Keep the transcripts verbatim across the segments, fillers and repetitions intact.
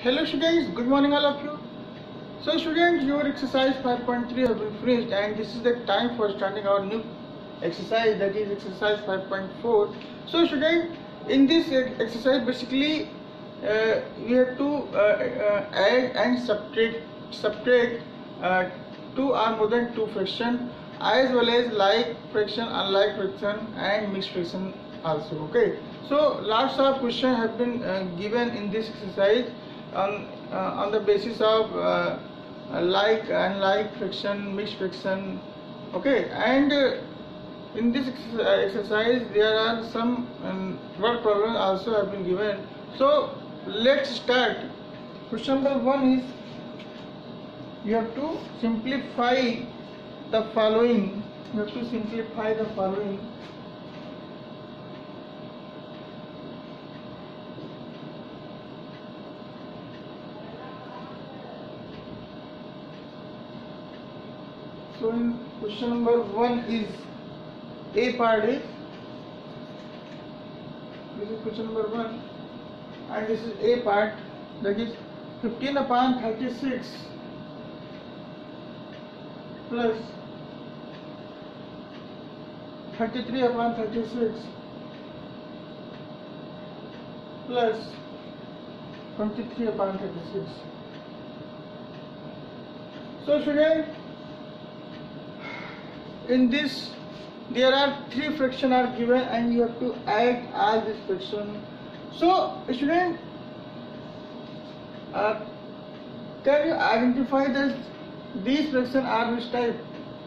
Hello students, good morning all of you. So students, your exercise five point three have been finished and this is the time for starting our new exercise, that is exercise five point four. So student, in this exercise basically uh, you have to uh, uh, add and subtract subtract uh, two or more than two fraction, as well as like fraction, unlike fraction and mixed fraction also. Okay, so lots of questions have been uh, given in this exercise on uh, on the basis of uh, like and like fraction, mixed fraction. Okay, and uh, in this ex exercise there are some um, word problems also have been given. So let's start. Question number one is you have to simplify the following. You have to simplify the following. So in question number one is A part is, this is question number one and this is A part, that is fifteen upon thirty-six plus thirty-three upon thirty-six plus twenty-three upon thirty-six. So student, in this there are three fractions are given and you have to add all this fraction. So student, uh, can you identify that these fractions are which type?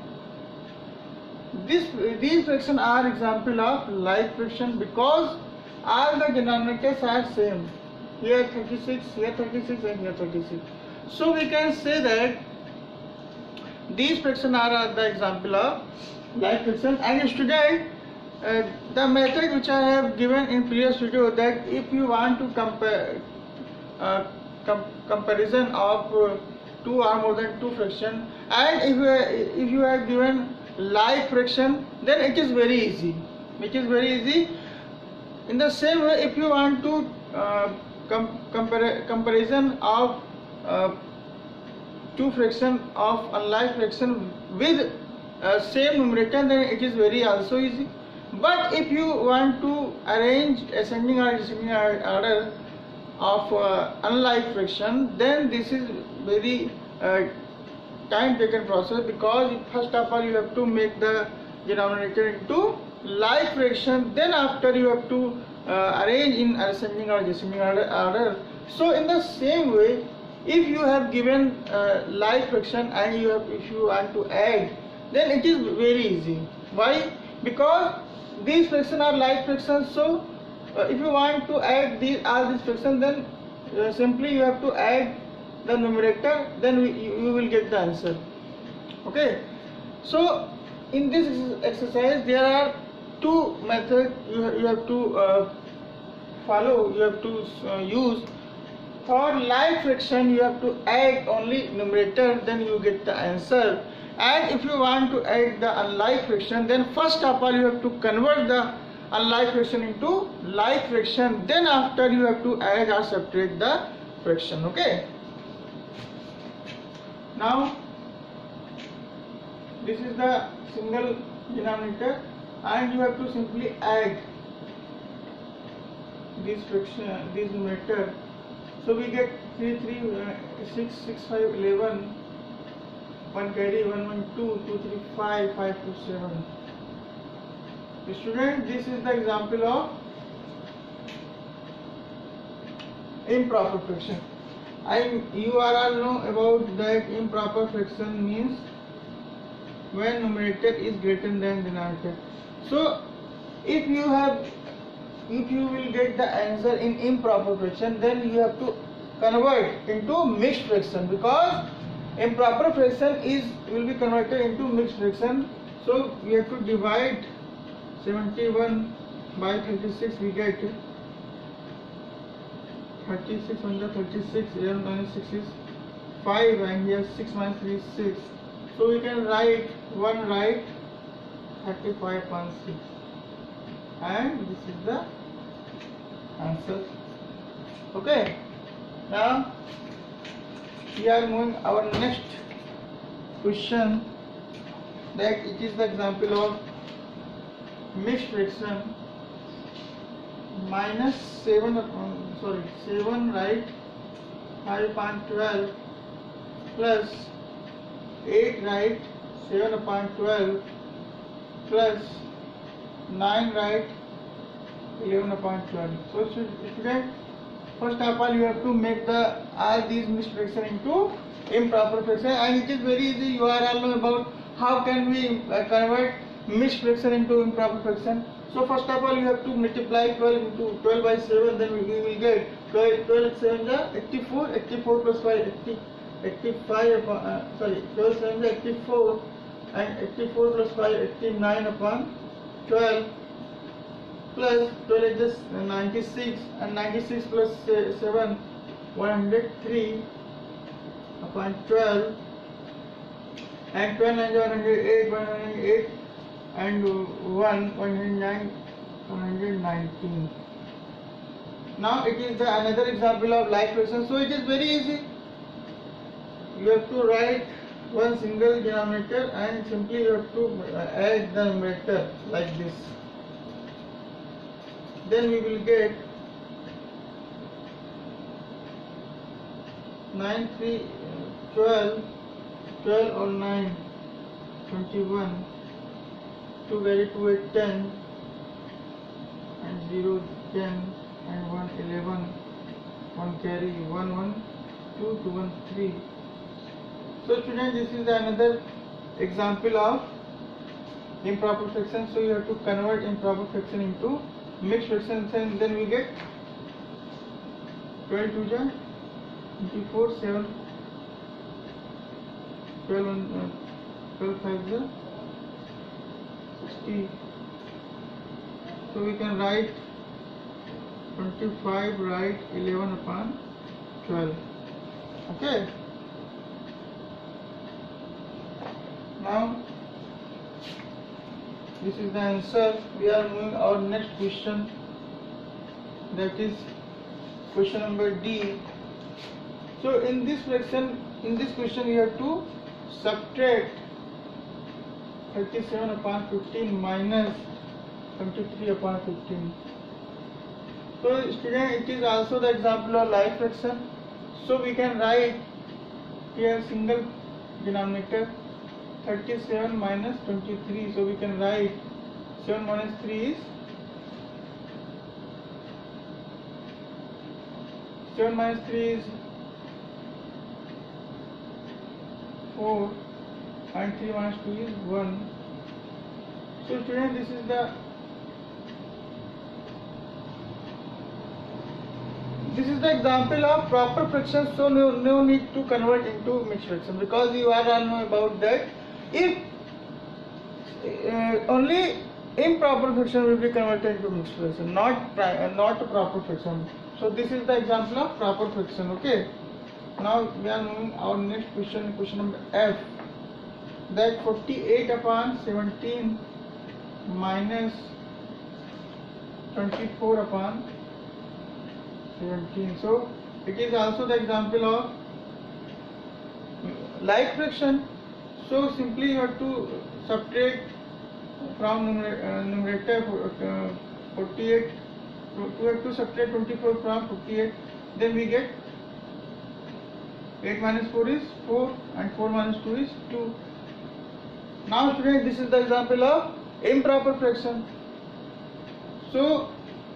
This these fractions are example of like fraction because all the denominators are same. Here thirty-six, here thirty-six and here thirty-six. So we can say that these fractions are the example of like fraction. And student, uh, the method which I have given in previous video, that if you want to compare uh, com comparison of uh, two or more than two fraction, and if you, if you have given like fraction, then it is very easy. It is very easy. In the same way, if you want to uh, com compare comparison of uh, two fraction of unlike fraction with uh, same numerator, then it is very also easy. But if you want to arrange ascending or descending order of uh, unlike fraction, then this is very uh, time taken process, because first of all you have to make the denominator into like fraction, then after you have to uh, arrange in ascending or descending order. So in the same way, if you have given uh, like fraction and you have, if you want to add, then it is very easy. Why? Because these fractions are like fractions. So uh, if you want to add these all these fractions, then uh, simply you have to add the numerator, then we, you, you will get the answer. Okay, so in this exercise there are two methods you, you have to uh, follow, you have to uh, use. For like fraction you have to add only numerator, then you get the answer. And if you want to add the unlike fraction, then first of all you have to convert the unlike fraction into like fraction, then after you have to add or subtract the fraction. Okay, now this is the single denominator and you have to simply add this fraction, this numerator. So we get three, three, uh, six, six, five, eleven, one carry, one, one, two, two, three, five, five, two, seven. Student, this is the example of improper fraction. I you are all know about that improper fraction means when numerator is greater than denominator. So if you have if you will get the answer in improper fraction, then you have to convert into mixed fraction, because improper fraction is will be converted into mixed fraction. So we have to divide seventy-one by thirty-six, we get thirty-six under thirty-six, eleven minus six is five, and here six minus three is six. So we can write one right thirty-five upon six, and this is the answer. Okay, Now we are moving our next question, that it is the example of mixed fraction minus seven upon, sorry seven right five upon twelve plus eight right seven upon twelve plus nine right eleven upon twelve. So student, first of all you have to make the all these mixed fraction into improper fraction, and it is very easy. You are all know about how can we uh, convert mixed fraction into improper fraction. So first of all you have to multiply twelve into twelve by seven, then we will get twelve, twelve seven is eighty-four, eighty-four plus five, eighty, eighty-five upon, uh, sorry twelve seven is eighty-four, and eighty-four plus five, eighty-nine upon twelve, plus twelve is just ninety-six, and ninety-six plus seven, one hundred three upon twelve, and twelve nine is one hundred eight, one hundred eight, and one, one hundred nine, one hundred nineteen. Now it is the another example of like fraction. So it is very easy. You have to write one single denominator and simply you have to add the numerator like this. Then we will get nine, three, twelve, twelve or nine, twenty-one, two carry two, eight, ten, and zero, ten, and one, eleven, one carry one, one, two, two, one, three. So students, this is another example of improper fraction. So you have to convert improper fraction into mixed fraction, and then we get twenty-two, twenty-four, seven, twelve, twelve, five, sixty. So we can write twenty-five, write eleven upon twelve. Okay. Now this is the answer. We are moving our next question, that is question number D. So in this fraction, in this question you have to subtract thirty-seven upon fifteen minus seventy-three upon fifteen. So student, it is also the example of like fraction. So we can write here single denominator thirty-seven minus twenty-three. So we can write seven minus three is seven minus three is four, and three minus two is one. So student, this is the this is the example of proper fraction. So no, no need to convert into mixed fraction, because you are all know about that. If uh, only improper fraction will be converted into mixed fraction, not uh, not proper fraction. So this is the example of proper fraction. Okay. Now we are moving our next question, question number F. That forty-eight upon seventeen minus twenty-four upon seventeen. So it is also the example of like fraction. So simply you have to subtract from numerator uh, forty-eight. You have to subtract twenty-four from forty-eight. Then we get eight minus four is four, and four minus two is two. Now students, this is the example of improper fraction. So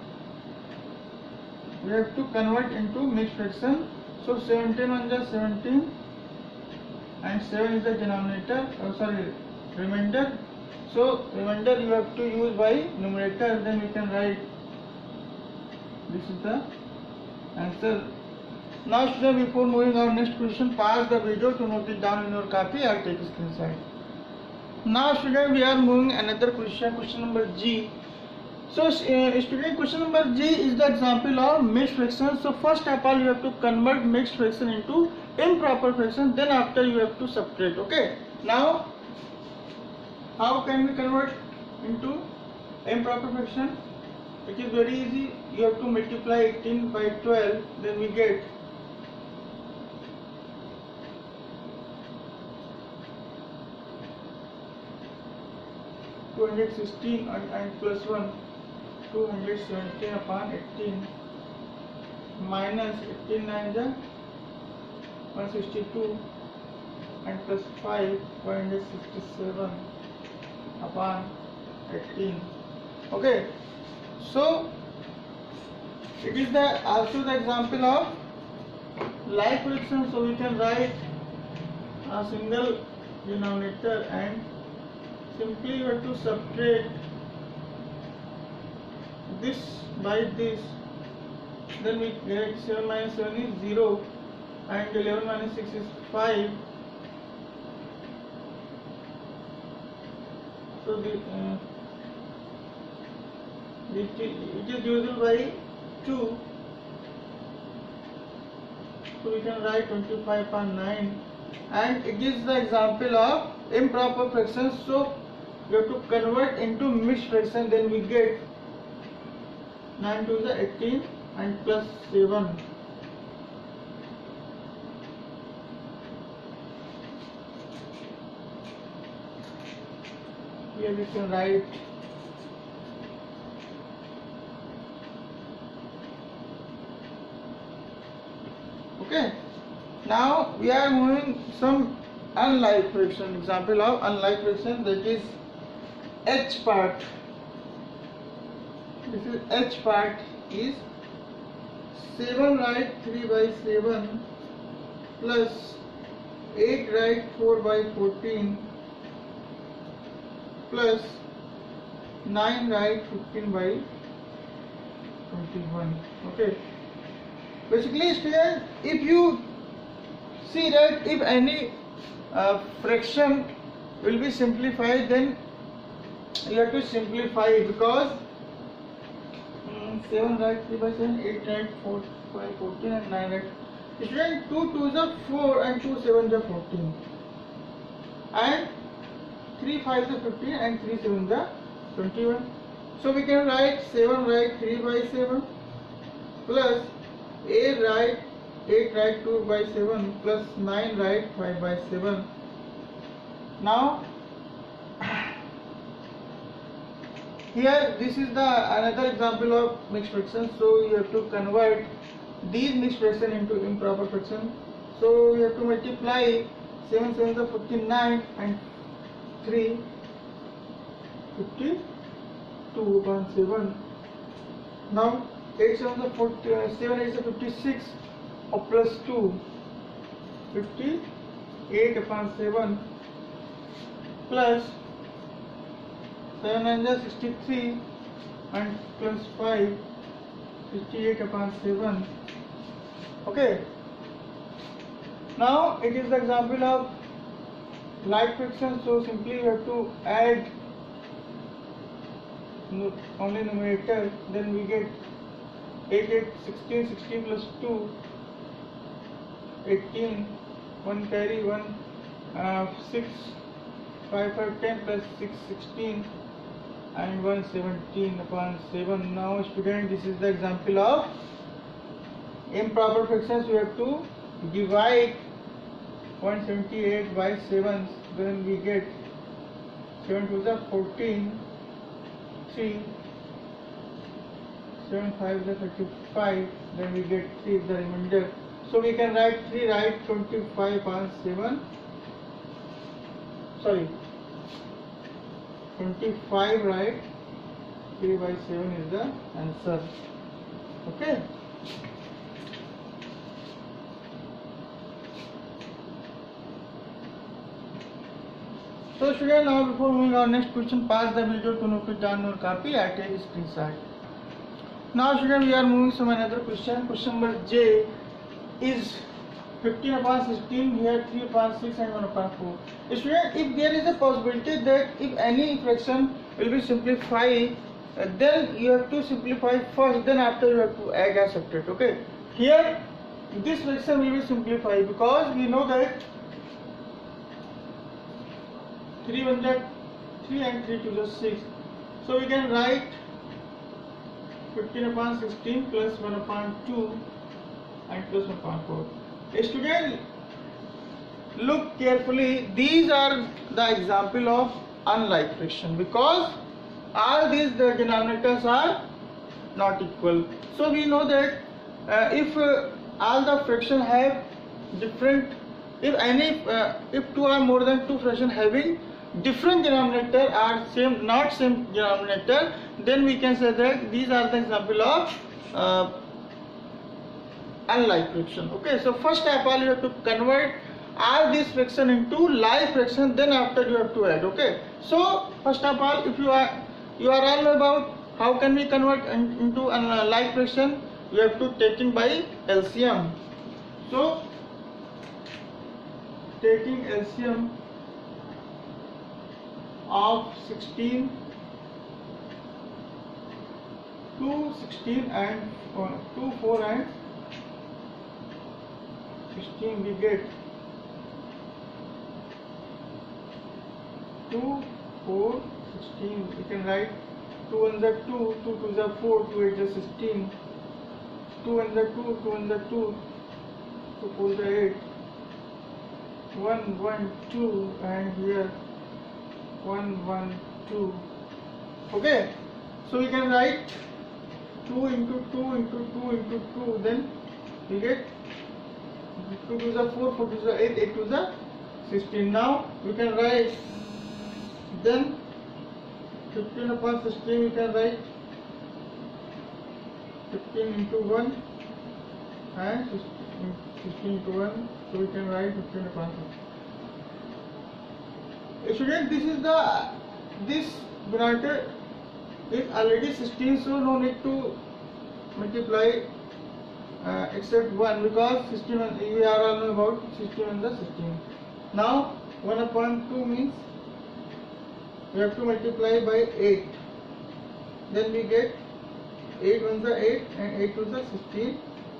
we have to convert into mixed fraction. So seventeen on the seventeen, and seven is the denominator, oh sorry, remainder. So remainder you have to use by numerator, then we can write this is the answer. Now student, before moving our next question, pause the video to note it down in your copy or take a screenshot. Now student, we are moving another question, question number G. So uh, student, question number G is the example of mixed fraction. So first of all you have to convert mixed fraction into improper fraction, then after you have to subtract. Okay. Now how can we convert into improper fraction? It is very easy. You have to multiply eighteen by twelve, then we get two hundred sixteen and, and plus one, two hundred seventeen upon eighteen, minus eighteen nine the one hundred sixty-two and plus five, one hundred sixty-seven upon eighteen. Okay, so it is the also the example of like fraction. So we can write a single denominator and simply you have to subtract this by this, then we get seven minus seven is zero and eleven minus six is five. So the, uh, it, it is divisible by two, so we can write twenty-five upon nine, and it is the example of improper fractions. So we have to convert into mixed fraction, then we get nine to the eighteen and plus seven. Here we can write okay. Now we are moving some unlike fraction, example of unlike fraction, that is H part. This is H part is seven right three by seven plus eight right four by fourteen plus nine right fifteen by twenty-one. Okay. Basically, student, if you see that if any uh, fraction will be simplified, then you have to simplify it, because um, seven right three by seven, eight right four by fourteen and nine right. Student, two twos are four and two sevens are fourteen, and three fives are fifteen and three sevens are twenty-one. So we can write seven right three by seven plus eight right eight right two by seven plus nine right five by seven. Now here this is the another example of mixed fraction. So you have to convert these mixed fraction into improper fraction. So you have to multiply seven sevens are forty-nine and three fifty-two upon seven. Now eight sevens are forty, uh, seven eights are fifty-six or plus two, fifty-eight upon seven plus seven nines are sixty-three and plus five, sixty-eight upon seven. Okay. Now it is the example of like fraction. So simply you have to add only numerator, then we get eight, eight, sixteen, sixteen plus two, eighteen, one carry, one, uh, six, five, five, ten plus six, sixteen and one, seventeen upon seven. Now student, this is the example of improper fractions. We have to divide one hundred seventy-eight by seven, then we get seven twos are fourteen, three, seven fives are thirty-five, then we get three is the remainder. So we can write three right twenty-five upon seven, sorry, twenty-five right three by seven is the answer. Okay. So student, now before moving on next question, pass the video to note it down or copy and take a screenshot. Now student, we are moving some another question. Question number J is fifteen upon sixteen, here three upon six and one upon four. Student, if there is a possibility that if any fraction will be simplified, uh, then you have to simplify first, then after you have to add or subtract. Okay. Here this fraction will be simplified because we know that three ones are three and three twos are six. So we can write fifteen upon sixteen plus one upon two and plus one upon four. Student, look carefully. These are the example of unlike fraction, because all these the denominators are not equal. So we know that uh, if uh, all the fraction have different, if any uh, if two or more than two fraction having different denominator are same, not same denominator, then we can say that these are the example of uh, unlike fraction. Okay, so first step all you have to convert all these fraction into like fraction, then after you have to add. Okay, so first of all, if you are you are all about how can we convert in, into a like fraction, you have to taking by L C M. So taking L C M of sixteen, two, sixteen and uh, two, four and sixteen, we get two, four, sixteen. We can write two and the two, two to the four, two eight is sixteen, two and the two, two and the two, two four the eight, one, one, two, and here one, one, two. Okay, so we can write two into two into two into two, then we get two to the four, four to the eight, eight to the sixteen. Now we can write, then fifteen upon sixteen we can write fifteen into one and sixteen into one, so we can write fifteen upon sixteen. Student, this is the this denominator is already sixteen, so no need to multiply uh, except one, because sixteen we are all know about sixteen and the sixteen. Now one upon two means we have to multiply by eight, then we get eight ones are eight and eight twos are sixteen,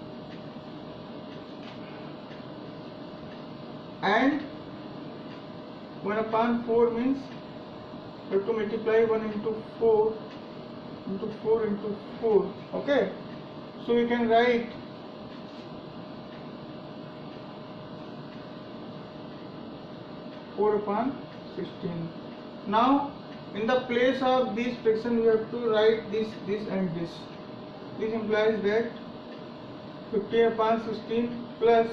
and one upon four means we have to multiply one into four into four into four. Okay, so we can write four upon sixteen. Now in the place of this fraction we have to write this, this and this. This implies that fifteen upon sixteen plus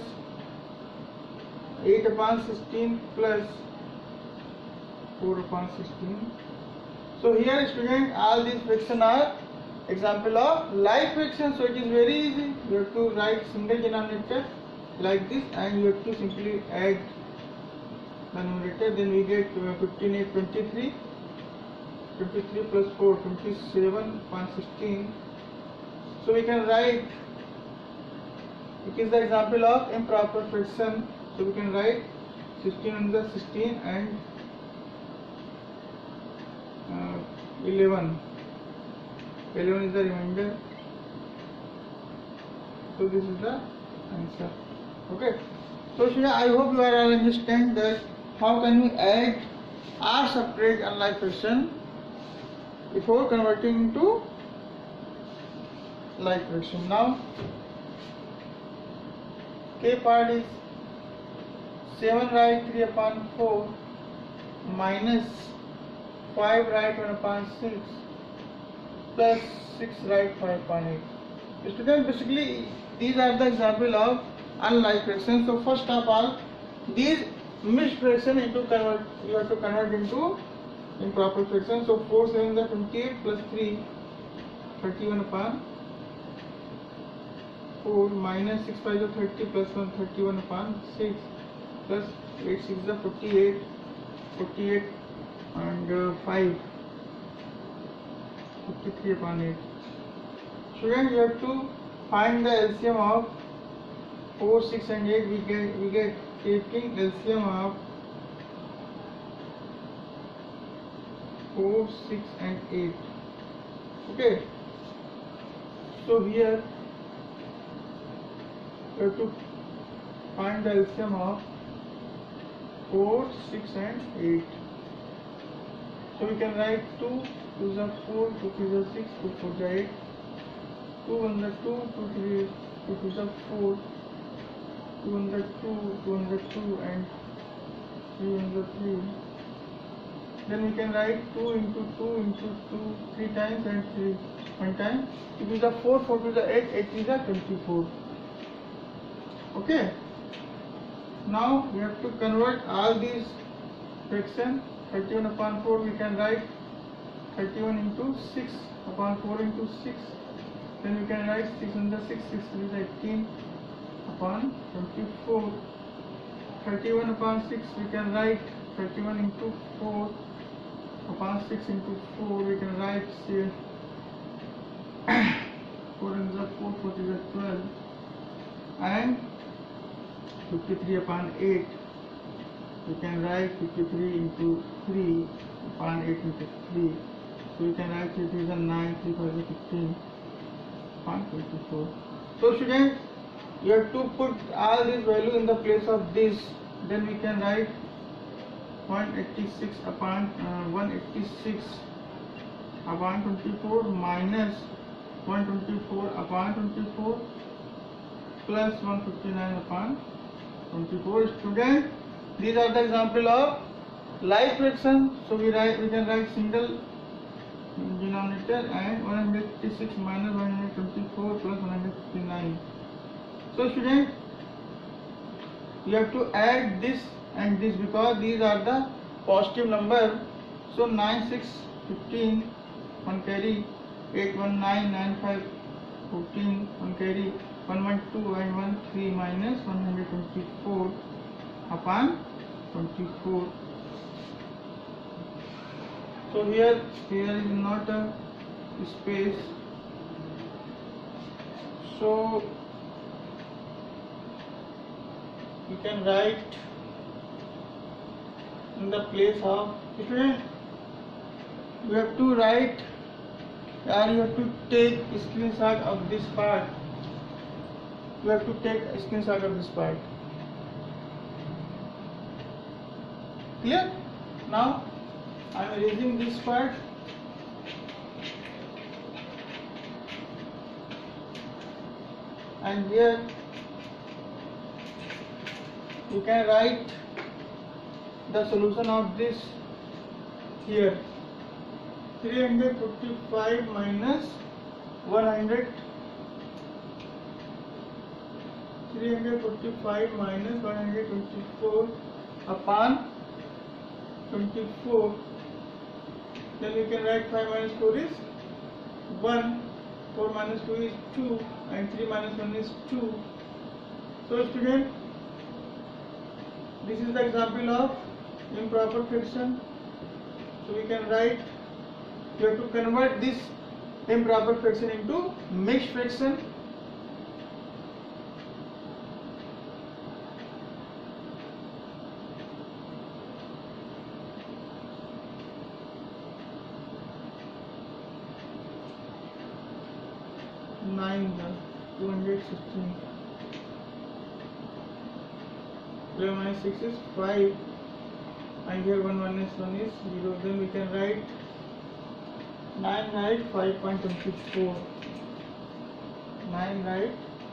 eight upon sixteen plus four upon sixteen. So here student, all these fraction are example of like fraction, so it is very easy. You have to write single denominator like this and you have to simply add the numerator, then we get fifteen, eight, twenty-three, twenty-three plus four, twenty-seven upon sixteen. So we can write, it is the example of improper fraction, so we can write sixteen under sixteen and uh, eleven. eleven is the remainder. So this is the answer. Okay. So Shreya, I hope you are all understand that how can we add or subtract unlike fraction before converting into like fraction. Now K part is seven right three upon four minus five right one upon six plus six right five upon eight. Student, basically these are the example of unlike fraction. So first of all, these mixed fraction into convert, you have to convert into improper fraction. So four seven is twenty-eight plus three, thirty-one upon four minus six five is thirty plus one, thirty-one upon six plus eight six is forty-eight, forty-eight and uh, five, fifty-three upon eight. Student, you have to find the L C M of four, six and eight. We get we get taking L C M of four, six and eight. Okay. So here we have to find the L C M of four, six and eight. So we can write two, two is four, two three is six, two four is eight, two one is two, two three, two two is four, two hundred two, two hundred two and three hundred three. then we can write two into two into two three times and three one time. It is a four, four to the eight, eight is a twenty-four. Okay. Now we have to convert all these fraction. thirty-one upon four we can write thirty-one into six upon four into six. Then we can write six under six, six is eighteen upon twenty-four. thirty-one upon six we can write thirty-one into four upon six into four we can write say four into the four, four is a twelve, and fifty-three upon eight we can write fifty-three into three upon eight into three, so we can write it is a nine, three five is fifteen upon twenty-four. So students, you have to put all these value in the place of this, then we can write one eighty-six upon uh, one eighty-six upon twenty-four minus one twenty-four upon twenty-four plus one fifty-nine upon twenty-four. Student, these are the example of like fraction. So we write we can write single denominator and one hundred eighty-six minus one hundred twenty-four plus one hundred fifty-nine. So student, you have to add this and this because these are the positive number. So nine, six, fifteen, one carry, eight, one, nine, nine, five, fourteen, one carry, one, one, two and one, three minus one hundred twenty-four upon twenty-four. So here, here is not a space. So you can write in the place of student. You have to write and you have to take a screenshot of this part. You have to take a screenshot of this part. Clear? Now I am erasing this part. And here you can write the solution of this here. three hundred fifty-five minus one hundred, three hundred fifty-five minus one hundred twenty-four upon twenty-four. Then we can write five minus four is one, four minus two is two, and three minus one is two. So student, this is the example of improper fraction. So we can write, you have to convert this improper fraction into mixed fraction. nine, two hundred sixteen. eleven minus six is five, and here one minus one is zero. Then we can write nine right five point two four. nine right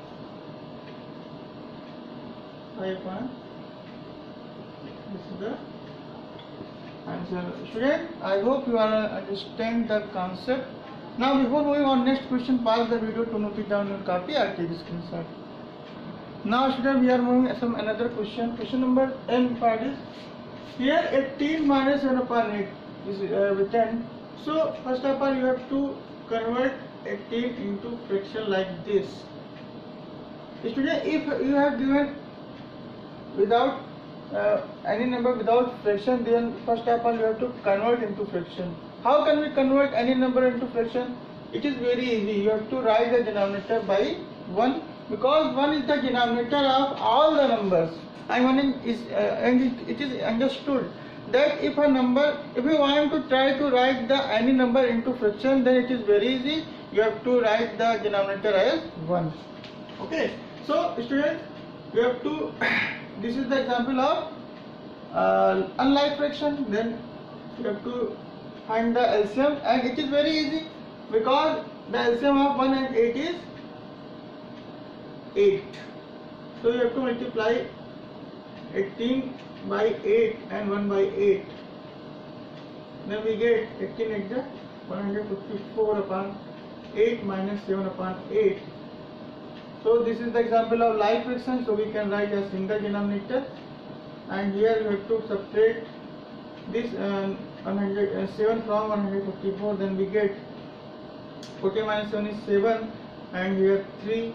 five point. This is the answer. Student, I hope you are uh, understand the concept. Now before moving on next question, pause the video to note it down your copy or take a screenshot. Now student, we are moving some another question. Question number n part is here eighteen minus one upon eight is uh, written. So first of all you have to convert eighteen into fraction like this. Student, if you have given without uh, any number without fraction, then first of all you have to convert into fraction. How can we convert any number into fraction? It is very easy. You have to write the denominator by one, because one is the denominator of all the numbers, and one is uh, and it, it is understood that if a number, if you want to try to write the any number into fraction, then it is very easy. You have to write the denominator as one. Okay. So students, you have to this is the example of uh, unlike fraction. Then you have to find the L C M, and it is very easy because the L C M of one and eight is eight. So you have to multiply eighteen by eight and one by eight. then we get eighteen exact one hundred fifty-four upon eight minus seven upon eight. So this is the example of like fraction, so we can write as single denominator, and here we have to subtract this um, one hundred seven from one hundred fifty-four, then we get fourteen minus seven is seven, and here three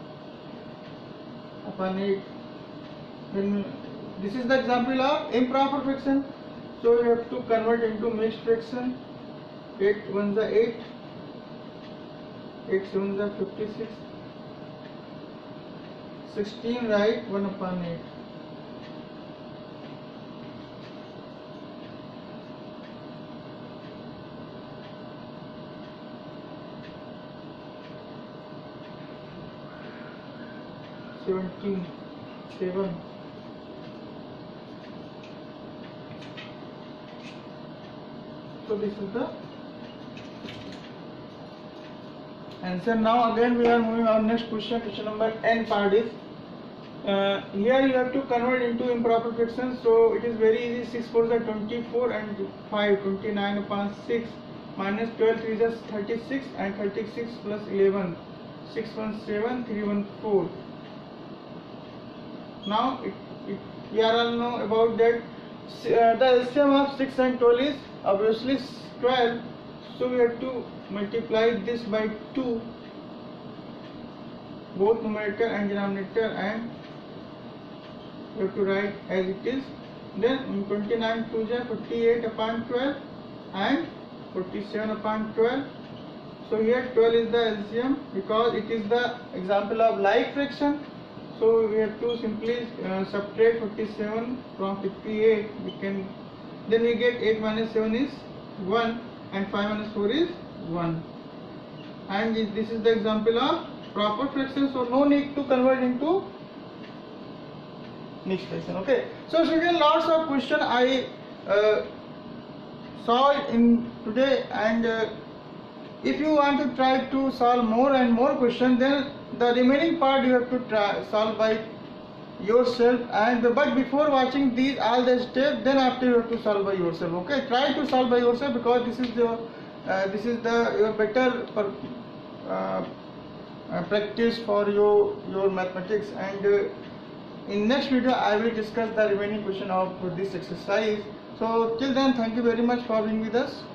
upon eight. Then this is the example of improper fraction, so we have to convert into mixed fraction. eight ones are eight, eight sevens are fifty-six, sixteen right, one upon eight. seventeen, seven. So this is the answer. Now again we are moving on next question. Question number n part is uh, here you have to convert into improper fraction. So it is very easy. six fours are twenty-four and five, twenty-nine upon six minus twelve threes are thirty-six and thirty-six plus eleven, six one seven, three one four. Now it, it, we are all know about that uh, the L C M of six and twelve is obviously twelve, so we have to multiply this by two, both numerator and denominator, and we have to write as it is. Then twenty-nine twos are forty-eight upon twelve and forty-seven upon twelve. So here twelve is the L C M because it is the example of like fraction. So we have to simply uh, subtract forty-seven from fifty-eight. We can then we get eight minus seven is one and five minus four is one. And this is the example of proper fraction. So no need to convert into mixed fraction. Okay. So students, lots of question I uh, solved in today, and uh, if you want to try to solve more and more questions, then the remaining part you have to try solve by yourself. And but before watching these all the steps, then after you have to solve by yourself. Okay, try to solve by yourself because this is your uh, this is the your better per, uh, uh, practice for your your mathematics. And uh, in next video I will discuss the remaining question of this exercise. So till then, thank you very much for being with us.